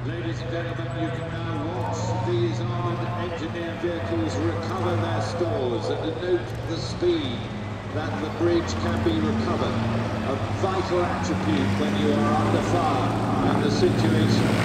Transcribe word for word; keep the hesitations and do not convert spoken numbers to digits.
Ladies and gentlemen, you can now watch these armoured engineer vehicles recover their stores and note the speed that the bridge can be recovered. A vital attribute when you are under fire and the situation